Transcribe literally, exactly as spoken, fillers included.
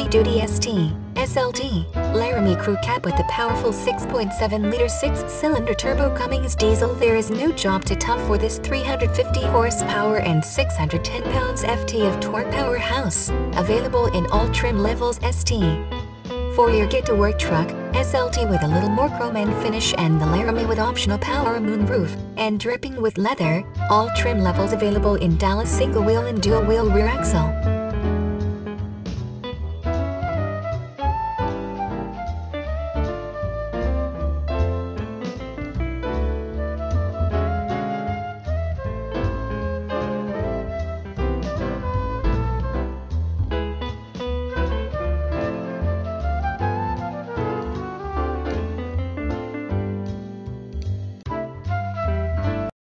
heavy-duty S T, S L T, Laramie Crew Cab with the powerful six point seven liter six-cylinder turbo Cummings diesel. There is no job too tough for this three hundred fifty horsepower and six hundred ten pounds-feet of torque powerhouse. Available in all trim levels: S T, four-year get-to-work truck, S L T with a little more chrome and finish, and the Laramie with optional power moonroof and dripping with leather. All trim levels available in Dallas single-wheel and dual-wheel rear axle.